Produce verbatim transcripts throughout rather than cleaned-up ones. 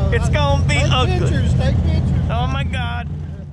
It's gonna be take ugly. Pictures, take pictures. Oh my God.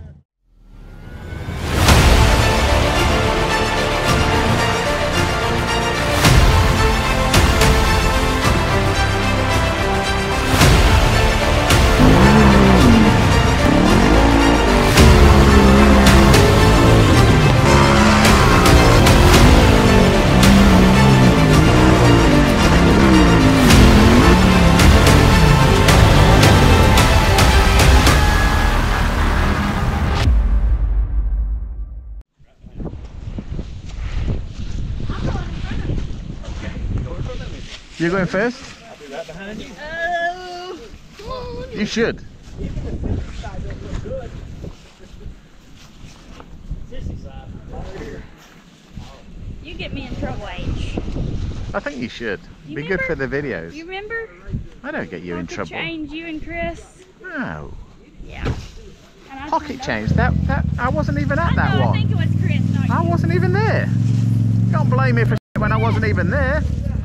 You're going first? I'll be right behind you. Oh, you should. You get me in trouble, H. I think you should. You Be remember? good for the videos. You remember? I don't get you Pocket in trouble. change, you and Chris. No. Yeah. And I Pocket turned change. over. That that I wasn't even at I that know, one. I think it was Chris, not I you. wasn't even there. Can't blame me for shit when I wasn't even there.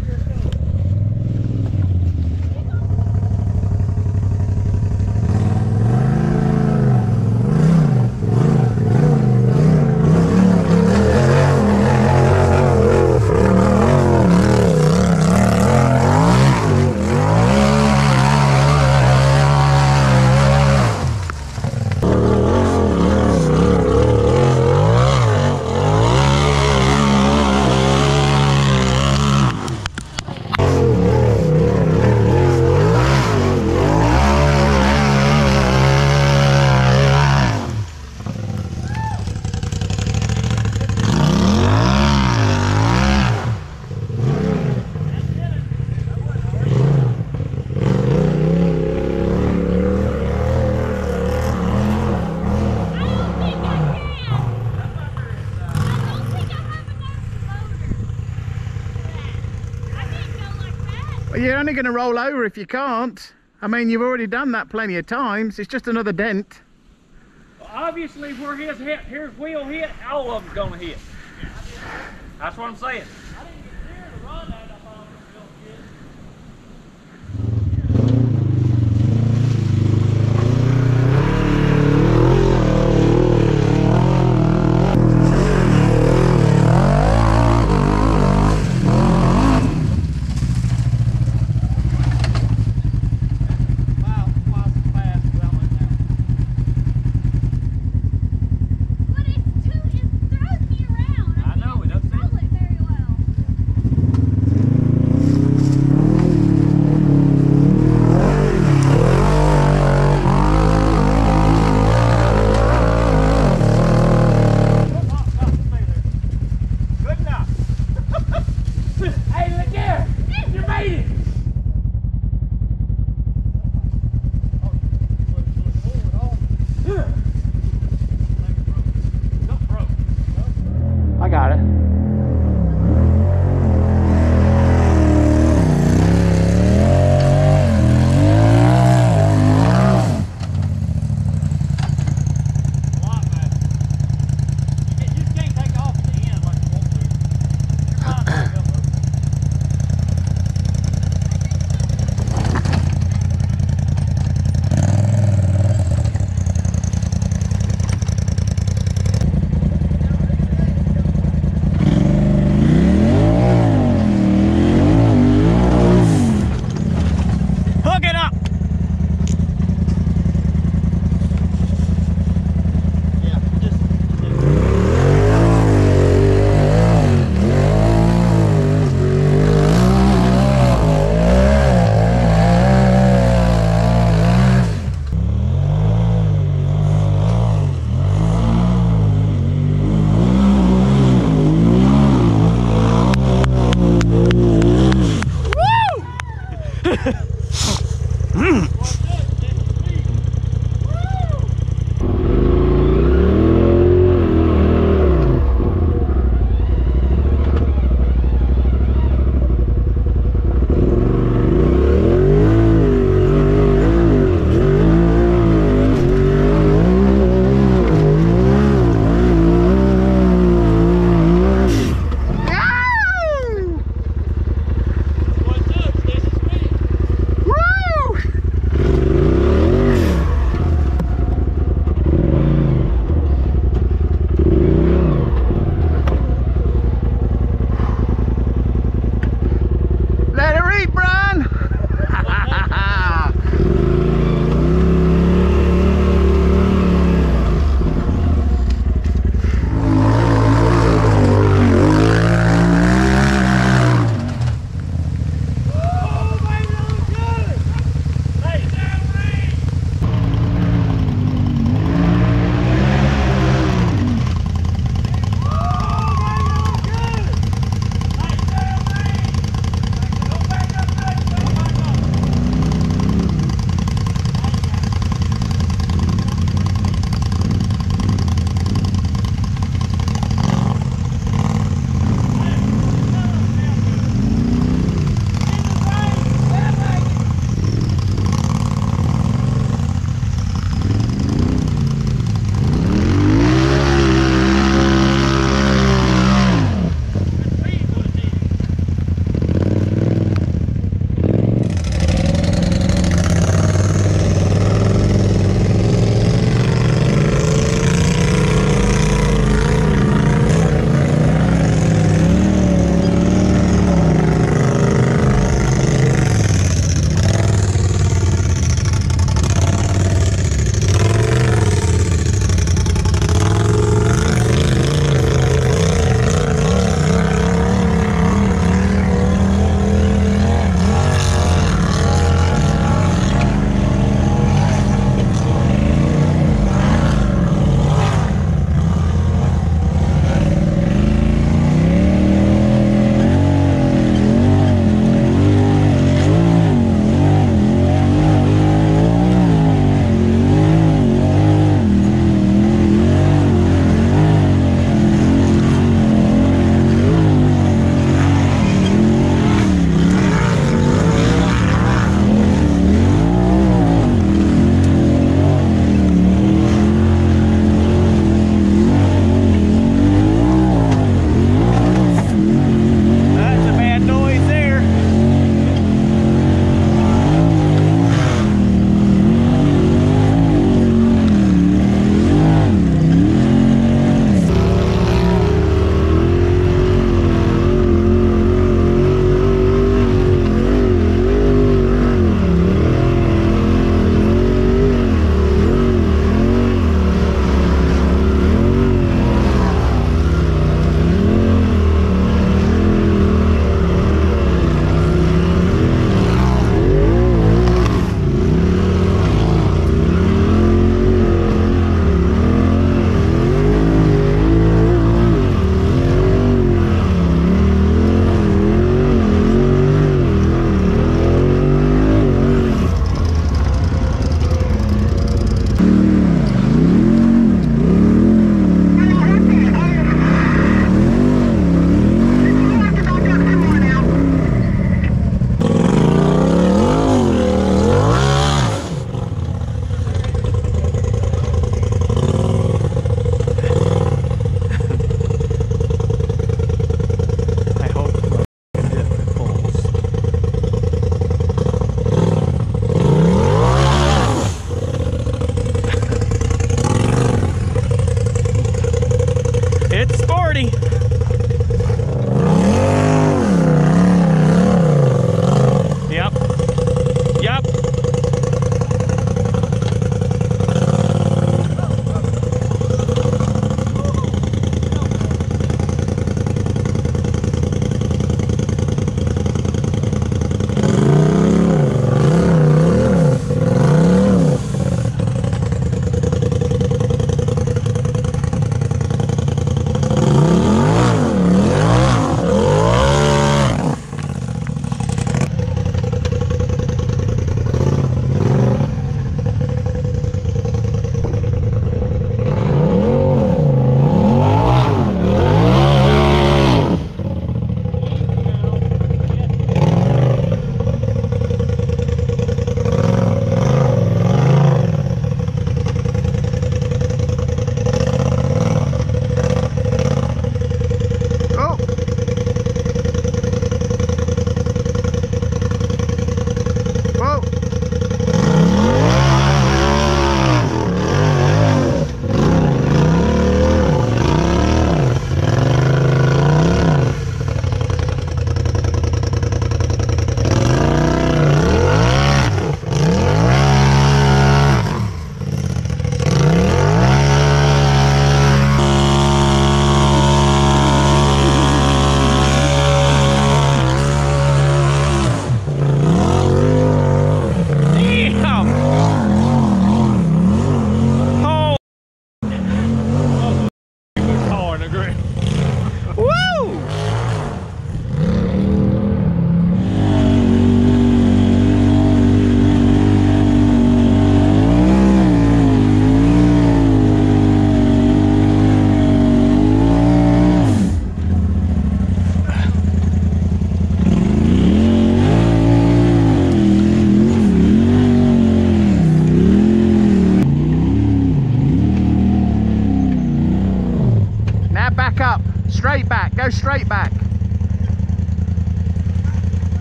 You're only going to roll over if you can't. I mean, you've already done that plenty of times. It's just another dent. Well, obviously, where his hit, his wheel hit, all of them's gonna hit. That's what I'm saying. I didn't get near to run that. I thought it was real good.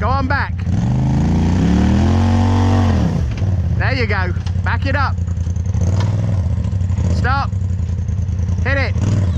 Go on back. There you go. Back it up. Stop. Hit it.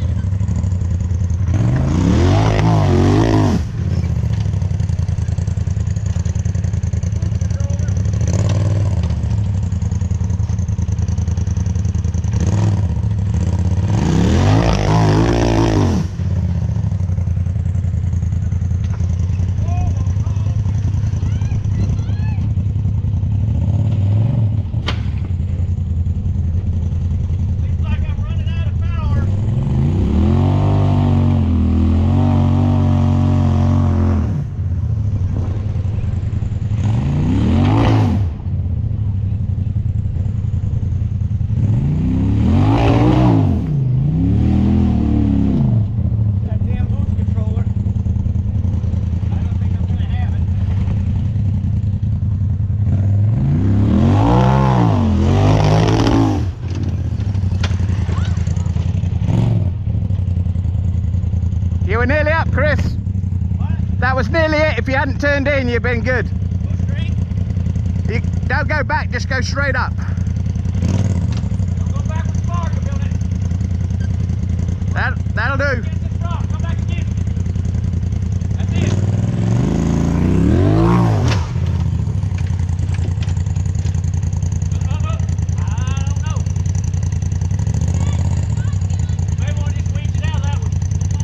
You were nearly up, Chris. What? That was nearly it. If you hadn't turned in, you'd been good. Go straight? You don't go back, just go straight up. Don't go backwards far, you'll build it. That, that'll do. Against this rock, come back again. That's it. Uh, uh, I don't know. Maybe we'll just weed it out that one.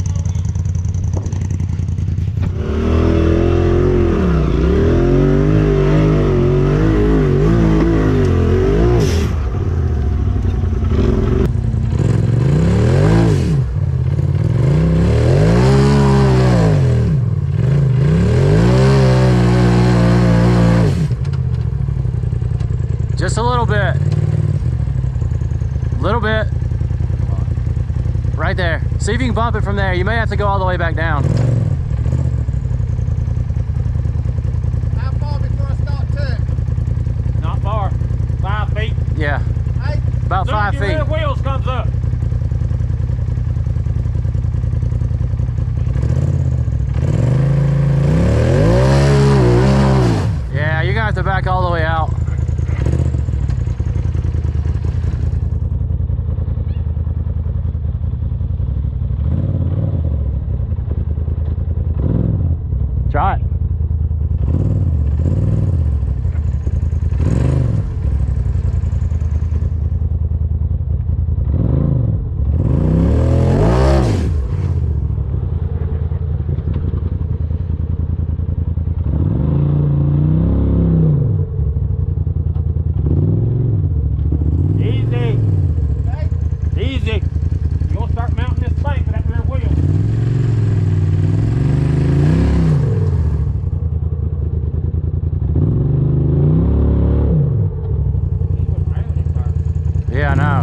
Just a little bit. Little bit. Right there. See if you can bump it from there. You may have to go all the way back down. How far before I start turning? Not far. Five feet. Yeah. Hey, about five feet. The wheels comes up. Yeah, you're gonna have to back all the way out. Try it. Easy. Okay. Easy. You're gonna start mounting this bank with that rear wheel. Yeah, I know.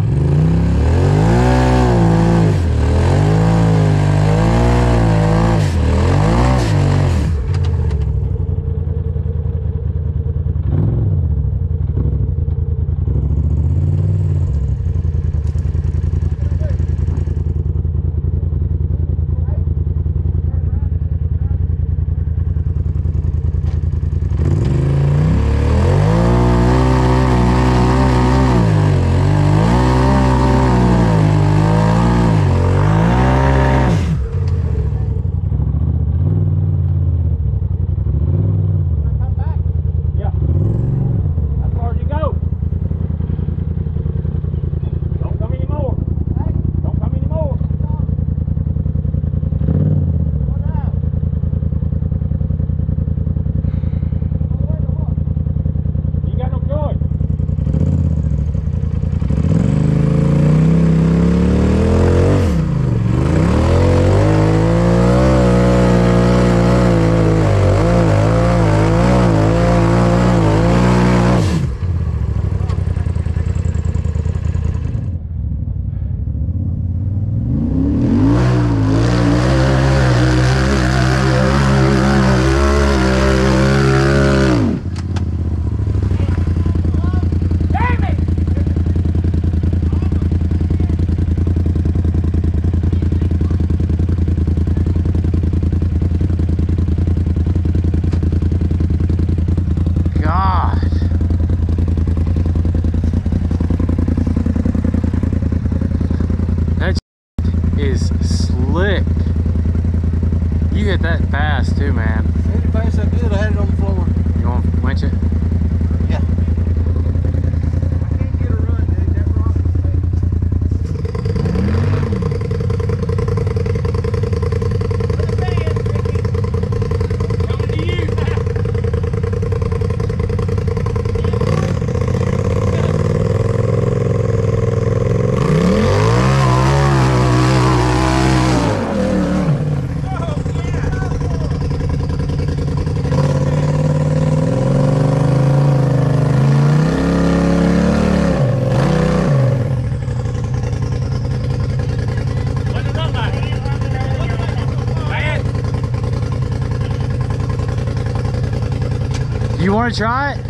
You want to try it?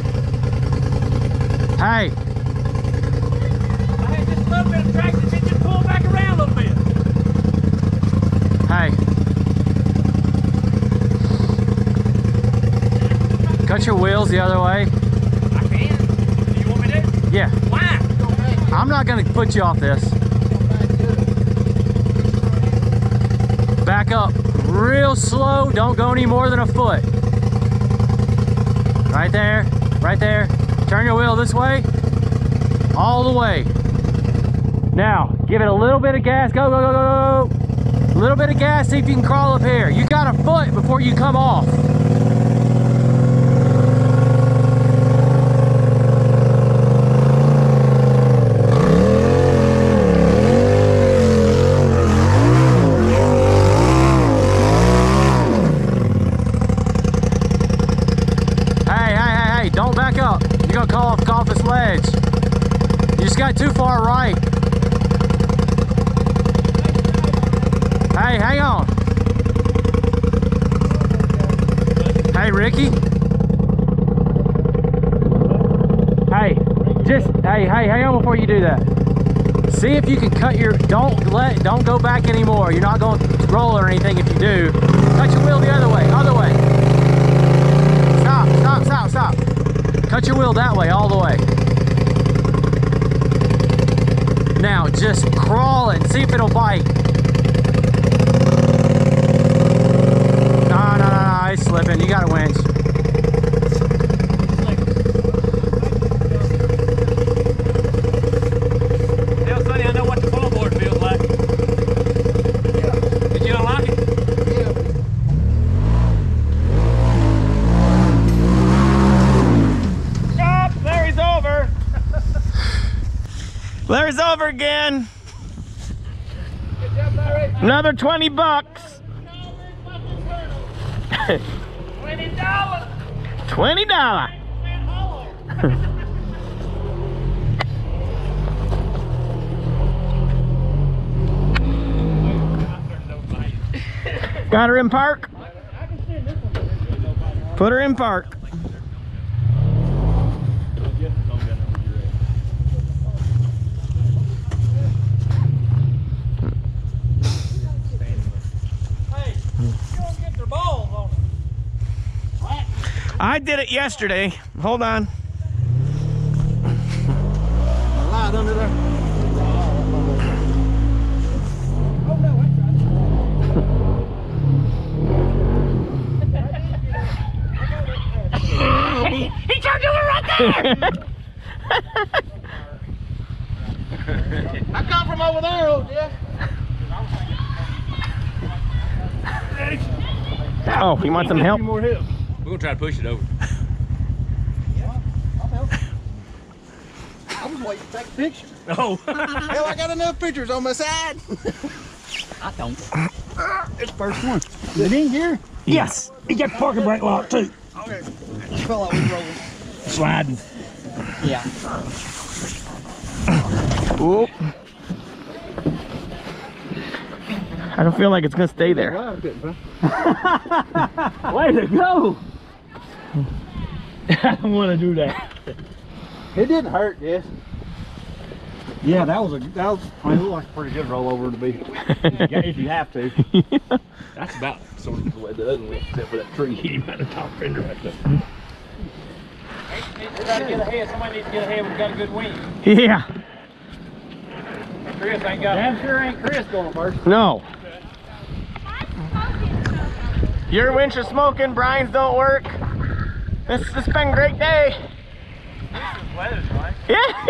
Hey. I had just a little bit of traction, then just pull back around a little bit. Hey. Cut your wheels the other way. I can. Do you want me to? Yeah. Why? I'm not going to put you off this. Back up real slow. Don't go any more than a foot. Right there. Right there. Turn your wheel this way. All the way. Now, give it a little bit of gas. Go, go, go, go, go. A little bit of gas. See if you can crawl up here. You got a foot before you come off. Don't back up. You're gonna call off, call off this ledge. You just got too far right. Hey, hang on. Hey, Ricky. Hey, just hey, hey, hang on before you do that. See if you can cut your. Don't let. Don't go back anymore. You're not going to roll or anything. If you do, cut your wheel the other way. Other way. Stop. Stop. Stop. Stop. Cut your wheel that way, all the way. Now, just crawl it and see if it'll bite. No, no, no, no, it's slipping. You got a winch. Tell Sonny I know what the floorboard feels like. Did you not like it? Larry's over again. Good job, Larry. Another twenty bucks. Twenty dollars. Twenty dollars. Got her in park. Put her in park. I did it yesterday. Hold on. Light under there. Oh no, he, he turned over right there. I come from over there, old Jeff. Oh, you want some help? We're gonna try to push it over. Yeah, I'll help. I was waiting to take a picture. Oh. Hell, I got enough pictures on my side. I don't. It's the first one. Is it in here? Yes. He got the parking brake lock too. Okay. It felt like we were rolling. Sliding. Yeah. Whoop. I don't feel like it's gonna stay there. Way to go! I don't want to do that. It didn't hurt, yes. Yeah, that was a that was I mean, it looked like a pretty good rollover to be. Yeah, if you have to. That's about sort of the way the other one went, except for that tree hit him out the top fender right there. We gotta get ahead. Somebody needs to get ahead. We've got a good wind. Yeah. Chris ain't got. Damn sure ain't Chris going first. No. Your winch is smoking, Brian's don't work. This has been a great day. This weather's nice. Yeah.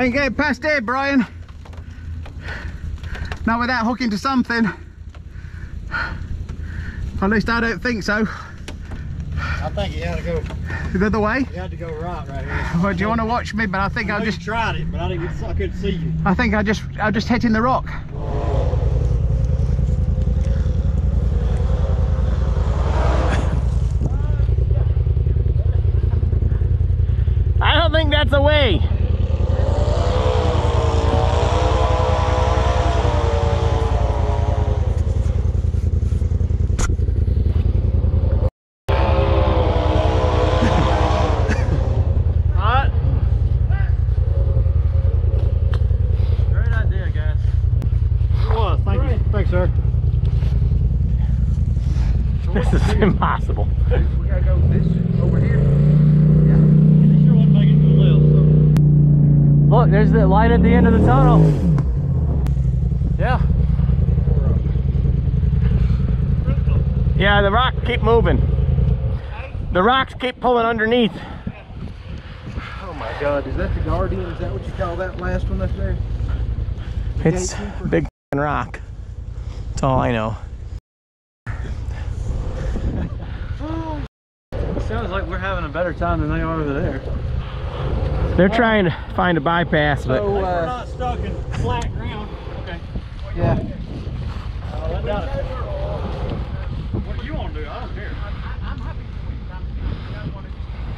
Ain't getting past here, Brian. Not without hooking to something. At least I don't think so. I think you had to go The other way? you had to go right right here. Well, do you want to watch me? But I think I I'll know just you tried it, but I didn't get I couldn't see you. I think I just I'll just hit in the rock. I don't think that's the way. Great idea, guys. It was. Thank you. Thanks, sir. This is impossible. We gotta go this over here. He sure wasn't making it to the left, so. Look, there's the light at the end of the tunnel. Yeah. Yeah, the rocks keep moving. The rocks keep pulling underneath. Oh my God, is that the Guardian? Is that what you call that last one up there? It's big f***ing rock. That's all I know. Sounds like we're having a better time than they are over there. They're trying to find a bypass, but We're not stuck in flat ground. Okay. Yeah. Uh, let down it. What do you want to do? I don't care. I'm happy to don't want to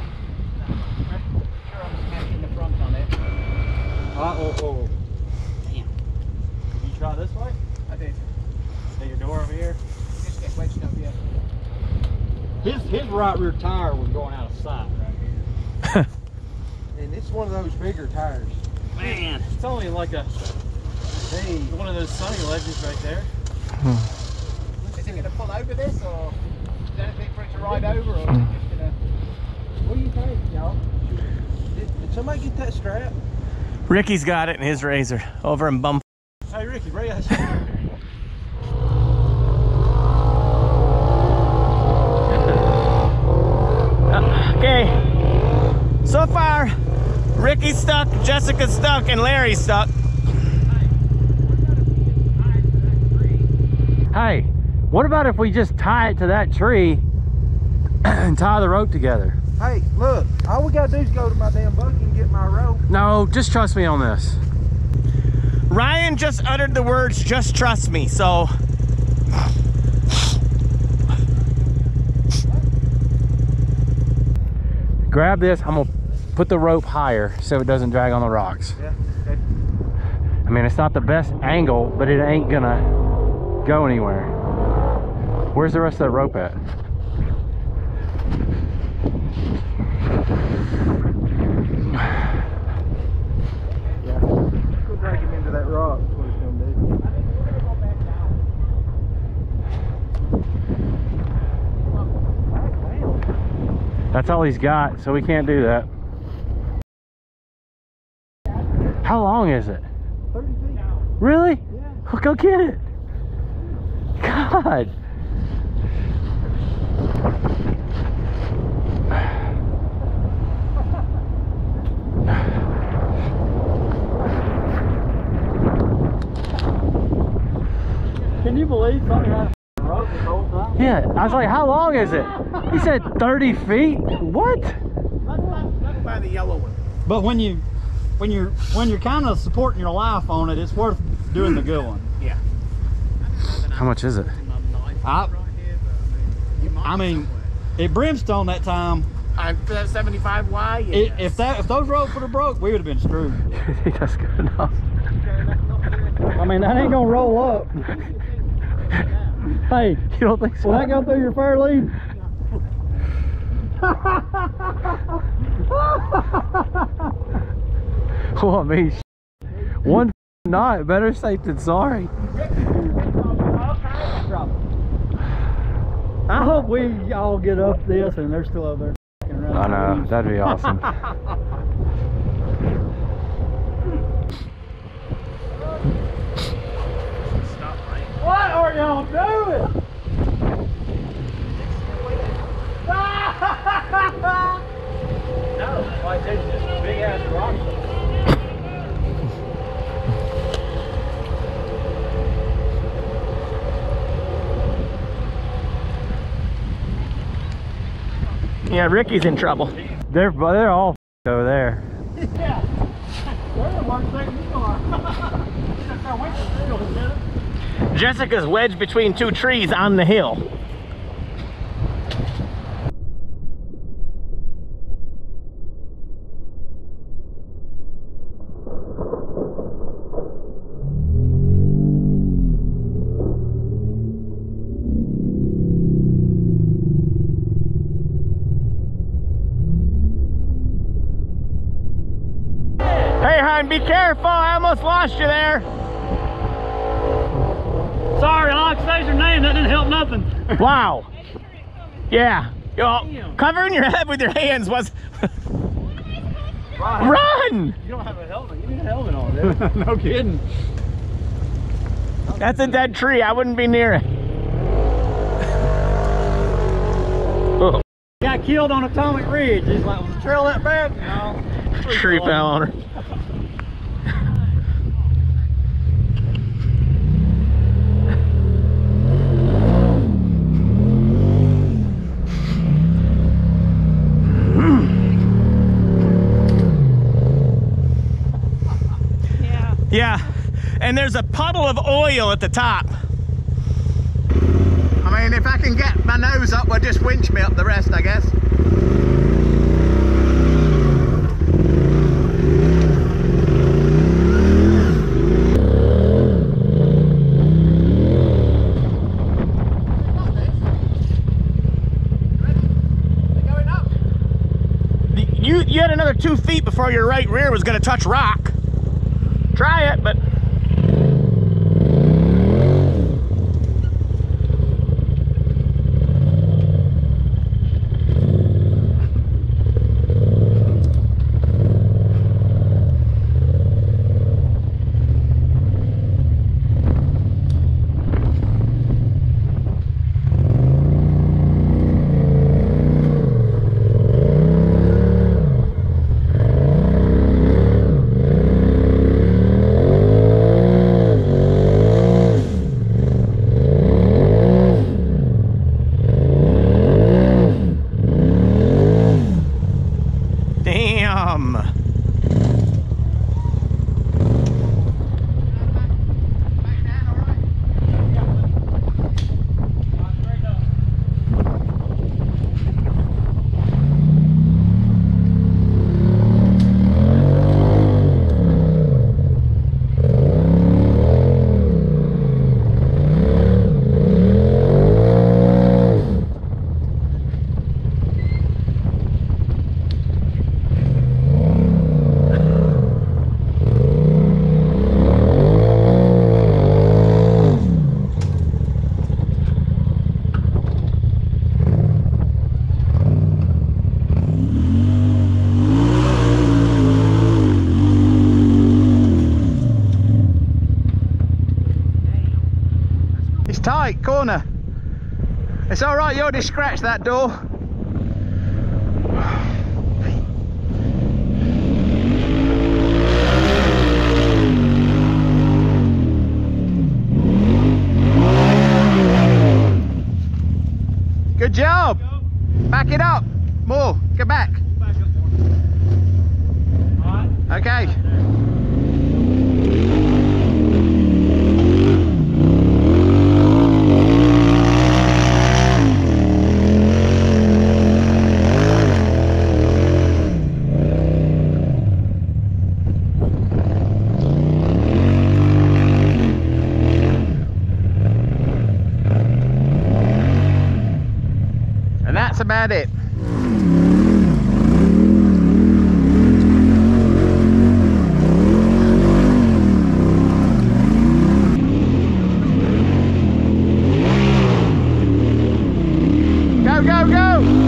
sure I'm catching the front on it. Uh oh, oh. Damn. You try this way? I did. See your door over here? Just get wedged up, yeah. His his right rear tire was going out of sight right here. And it's one of those bigger tires. Man, it's only like a Hey. one of those sunny ledges right there. Is it going to pull over this, or is there anything for it to ride over, or is it just going to... What do you think, y'all? Did, did somebody get that strap? Ricky's got it in his razor over in Bum. Hey Ricky, bring that shit over here. Okay. So far, Ricky's stuck, Jessica's stuck, and Larry's stuck. Hey, what about if we just tie it to that tree and tie the rope together? Hey, look, all we got to do is go to my damn bucket and get my rope. No, just trust me on this. Ryan just uttered the words, just trust me, so. Grab this, I'm gonna put the rope higher so it doesn't drag on the rocks. Yeah, okay. I mean, it's not the best angle, but it ain't gonna go anywhere. Where's the rest of the rope at? Yeah. Go drag him into that rock. That's what it's going to do. That's all he's got, so we can't do that. How long is it? thirty feet. Really? Yeah. Well, go get it. God. Can you believe something had a rope this whole time? Yeah, I was like, how long is it? He said thirty feet? What? That's by the yellow one. But when you when you're when you're kind of supporting your life on it, it's worth doing the good one. Yeah. How much is it? I, I mean, it brimstone that time. I'm seventy-five Y. It, if that if those ropes would have broke, we would have been screwed. That's good enough. I mean, that ain't gonna roll up. Hey, You don't think so? will that go through your fair lead? Well, I mean, one knot, better safe than sorry. I hope we all get up this and they're still up there. I know, that'd be awesome. What are y'all doing? No, like there's just big ass rocks. Yeah, Ricky's in trouble. They're they're all f***ed over there. Yeah. They're the worst thing you are. You start waiting for real, isn't it? Jessica's wedged between two trees on the hill. Hey, hon, be careful. I almost lost you there. Sorry, like I say your name, that didn't help nothing. Wow. Yeah. Yo, covering your head with your hands was... Run. Run! You don't have a helmet. You need a helmet on, dude. No kidding. That's a dead tree. I wouldn't be near it. Oh, Got killed on Atomic Ridge. He's like, was the trail that bad? No. tree fell on her. Yeah. Yeah, and there's a puddle of oil at the top. I mean, if I can get my nose up, well, just winch me up the rest, I guess. You, you had another two feet before your right rear was going to touch rock. Try it, but... Damn. It's tight, corner. It's all right, you already scratched that door. Good job. Back it up. More. Get back. Okay. And that's about it. Go, go, go!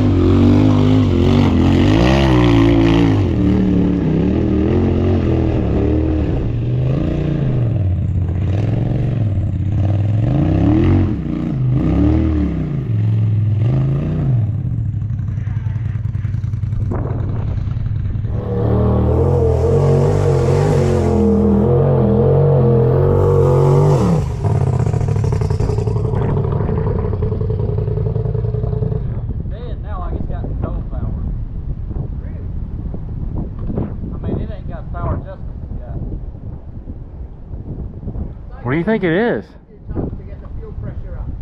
do you think it is? It's time to get the fuel pressure up.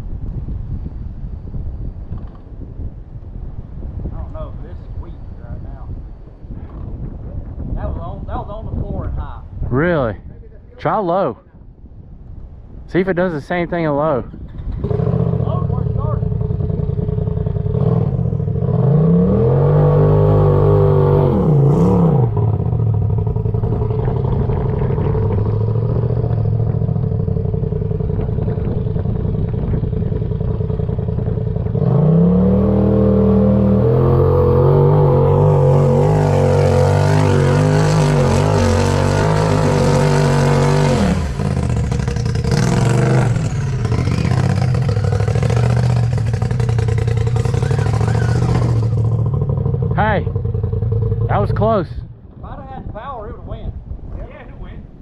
I don't know. This is weak right now. That was on. That was on the floor and high. Really? Try low. See if it does the same thing in low. Oh, where it started. Hey, that was close. If I'd have had power, it would have went. Yeah, it would win.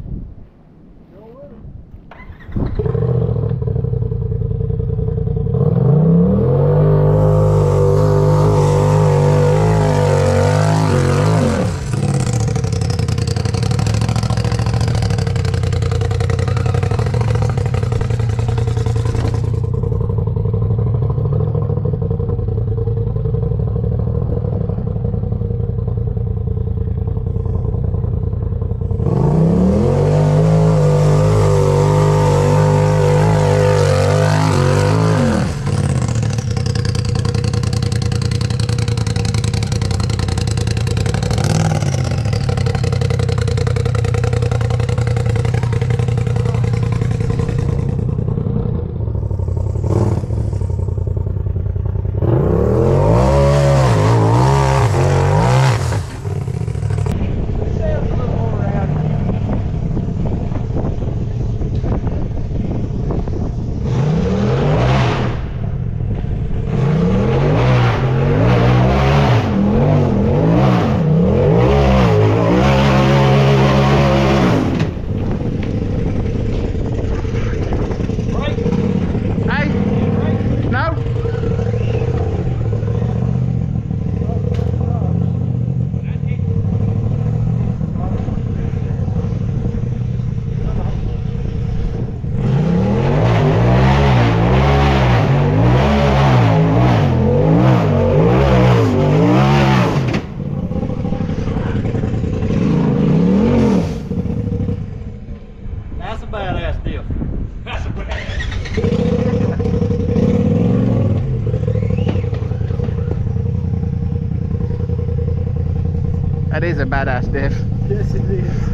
That is a badass diff. Yes, it is.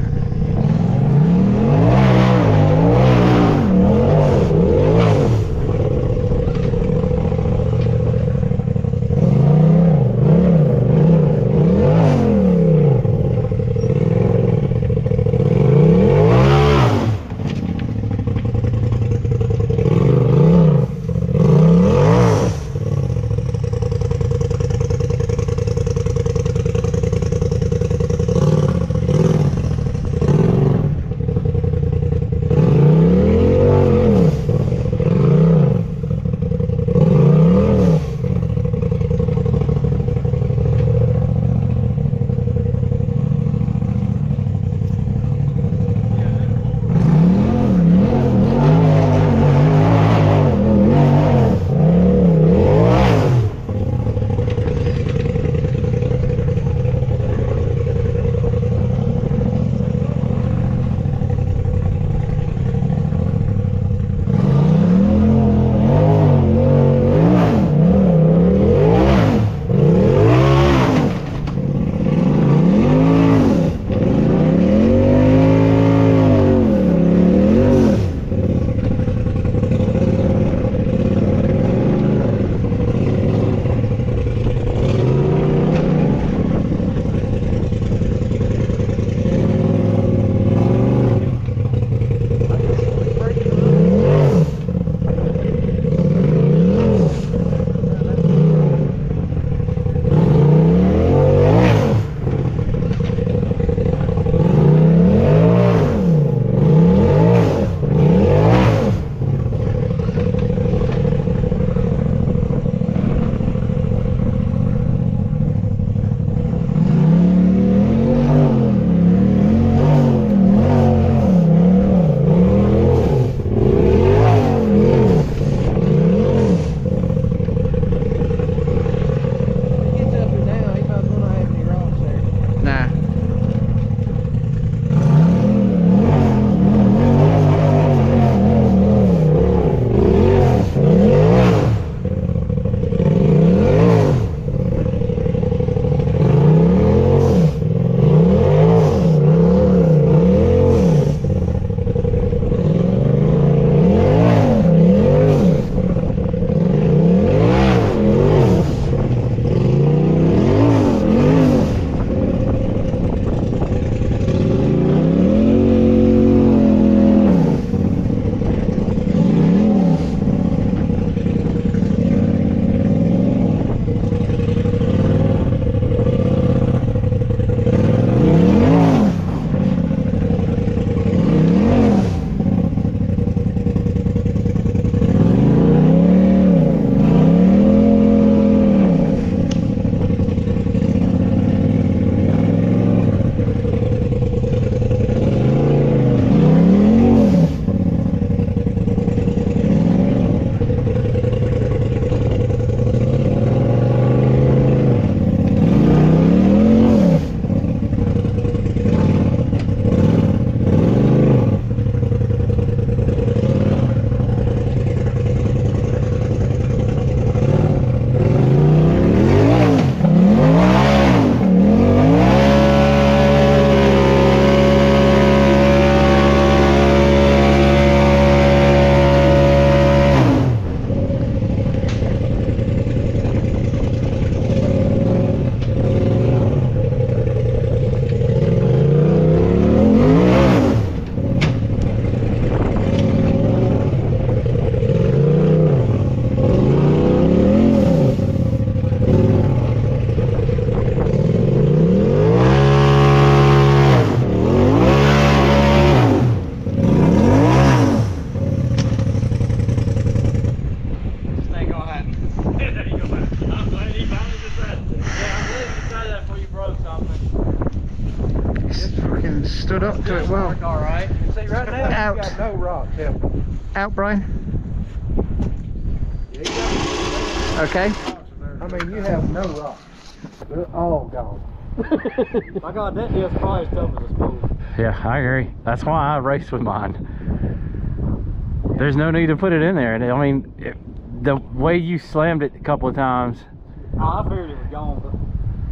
stood up to it well. All right. See, right now Out. you got no rocks helping. Out, Brian. Yeah, you got Okay. I mean, you have no rocks. They're all gone. My God, that deal's probably as tough as a spoon. Yeah, I agree. That's why I raced with mine. There's no need to put it in there. And I mean, it, the way you slammed it a couple of times. Oh, I figured it was gone, but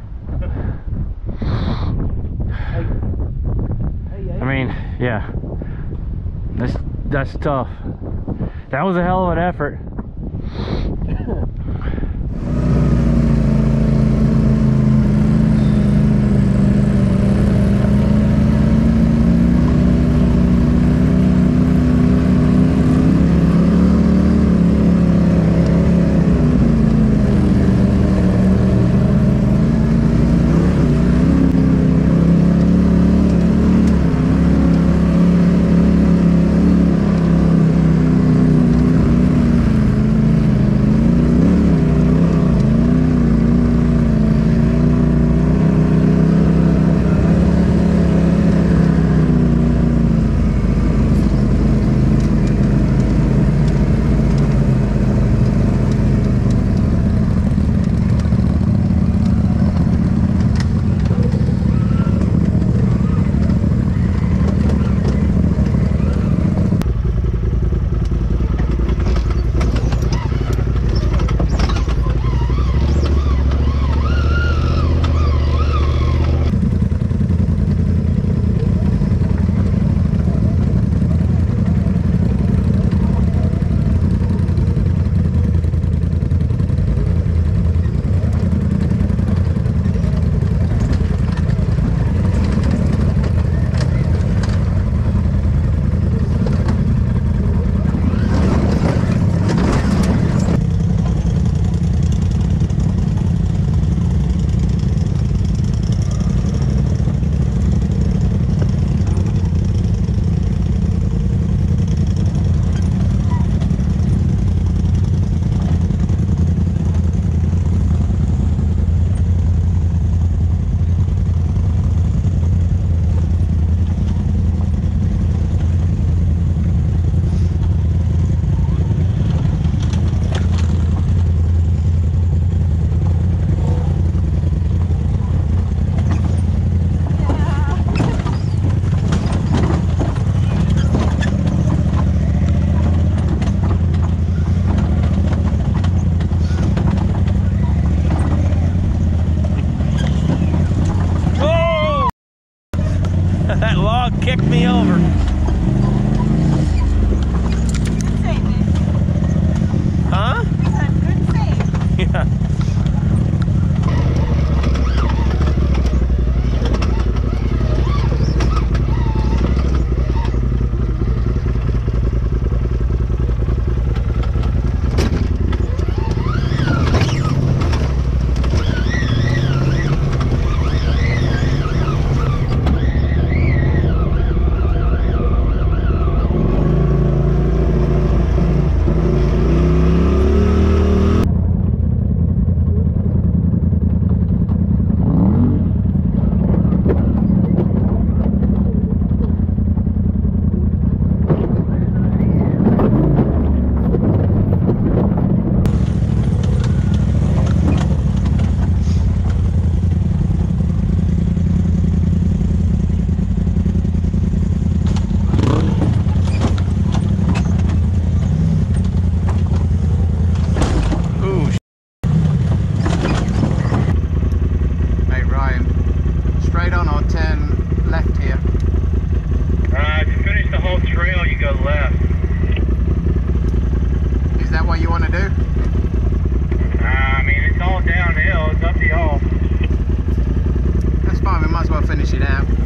I mean, yeah. That's that's tough. That was a hell of an effort. That log kicked me over. Huh? Yeah. Finish it out.